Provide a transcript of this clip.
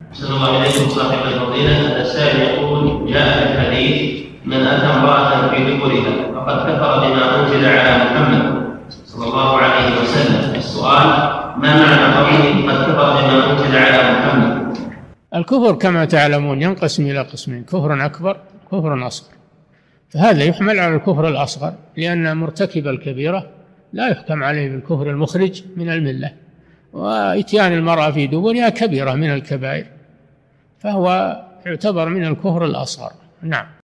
أحسن الله إليكم صاحب الفضيلة. هذا السائل يقول: جاء في الحديث: من أتى امرأة في دبرها فقد كفر بما أنزل على محمد صلى الله عليه وسلم. السؤال: ما معنى قوله قد كفر بما أنزل على محمد؟ الكفر كما تعلمون ينقسم إلى قسمين: كفر أكبر وكفر أصغر. فهذا يحمل على الكفر الأصغر، لأن مرتكب الكبيرة لا يحكم عليه بالكفر المخرج من الملة، وإتيان المرأة في دبرها كبيرة من الكبائر، فهو يعتبر من الكفر الأصغر. نعم.